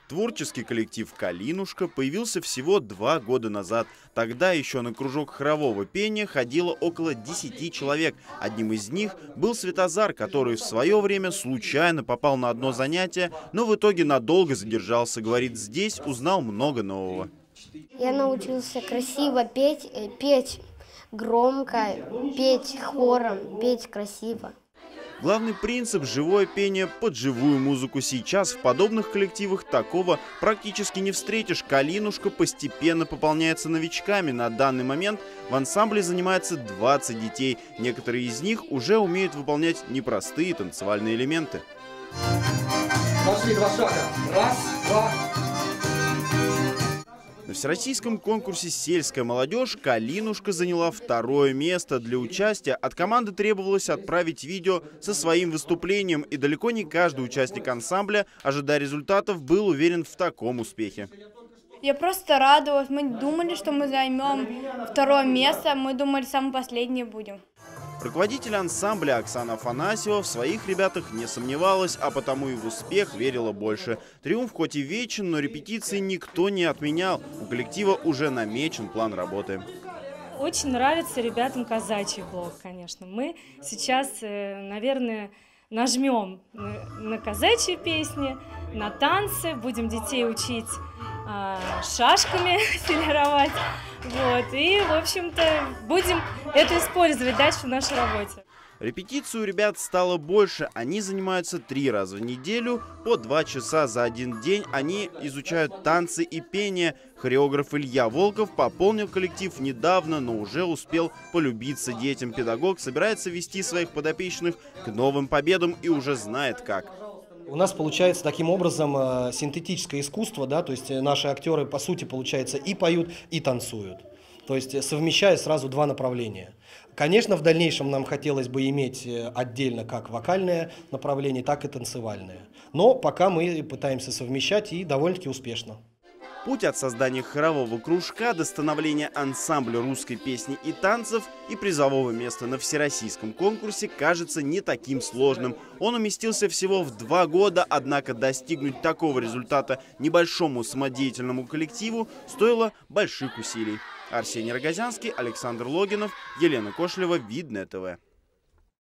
Творческий коллектив «Калинушка» появился всего 2 года назад. Тогда еще на кружок хорового пения ходило около 10 человек. Одним из них был Светозар, который в свое время случайно попал на одно занятие, но в итоге надолго задержался. Говорит, здесь узнал много нового. Я научился красиво петь, петь громко, петь хором, петь красиво. Главный принцип – живое пение под живую музыку. Сейчас в подобных коллективах такого практически не встретишь. «Калинушка» постепенно пополняется новичками. На данный момент в ансамбле занимается 20 детей. Некоторые из них уже умеют выполнять непростые танцевальные элементы. Пошли 2 шага. 1, 2. На всероссийском конкурсе «Сельская молодежь» «Калинушка» заняла 2-е место. Для участия от команды требовалось отправить видео со своим выступлением. И далеко не каждый участник ансамбля, ожидая результатов, был уверен в таком успехе. Я просто радовалась. Мы думали, что мы займем 2-е место. Мы думали, самые последние будем. Руководитель ансамбля Оксана Афанасьева в своих ребятах не сомневалась, а потому и в успех верила больше. Триумф хоть и вечен, но репетиции никто не отменял. У коллектива уже намечен план работы. Очень нравится ребятам казачий блок, конечно. Мы сейчас, наверное, нажмем на казачьи песни, на танцы, будем детей учить шашками филировать. Вот. И, в общем-то, будем это использовать дальше в нашей работе. Репетиций у ребят стало больше. Они занимаются 3 раза в неделю, по 2 часа за один день. Они изучают танцы и пение. Хореограф Илья Волков пополнил коллектив недавно, но уже успел полюбиться детям. Педагог собирается вести своих подопечных к новым победам и уже знает как. У нас получается таким образом синтетическое искусство, да, то есть наши актеры, по сути, получается, и поют, и танцуют. То есть совмещая сразу 2 направления. Конечно, в дальнейшем нам хотелось бы иметь отдельно как вокальное направление, так и танцевальное. Но пока мы пытаемся совмещать и довольно-таки успешно. Путь от создания хорового кружка до становления ансамбля русской песни и танцев и призового места на всероссийском конкурсе кажется не таким сложным. Он уместился всего в 2 года, однако достигнуть такого результата небольшому самодеятельному коллективу стоило больших усилий. Арсений Рогозянский, Александр Логинов, Елена Кошлева, Видное ТВ.